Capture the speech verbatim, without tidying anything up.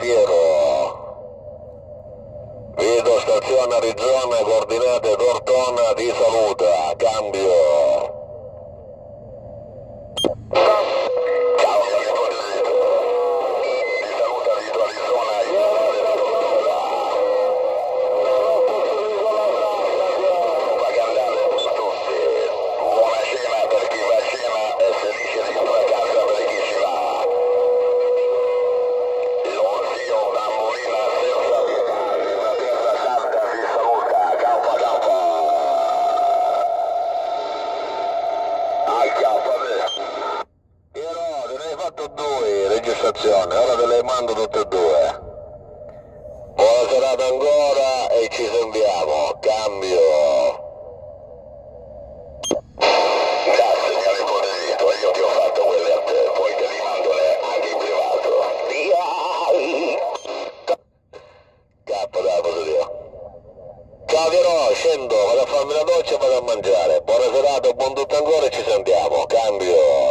Piero. Vedo stazione Arizona, coordinate Tortona, ti saluta, cambio. Ciao, Filippo Di Vito. Ti saluta Vito Arizona, io sono Tortona. Va cantare per tutti. Buona cena per chi va a cena e felice rientro a casa per chi ci va. Lo zio Bambolina senza pietà, una terra salda vi saluta, campa campa. Al campa te. Piero, te ne hai fatto due registrazioni, ora te le mando tutte e due. Buona serata ancora e ci sentiamo, cambio. Grazie mio nipote Vito, io ti ho fatto quelle a te, poi te li mando anche in privato. Cappo dalla positiva. Ciao Piero, scendo, vado a farmi la doccia e vado a mangiare. Buona serata, buon tutto ancora e ci sentiamo, cambio.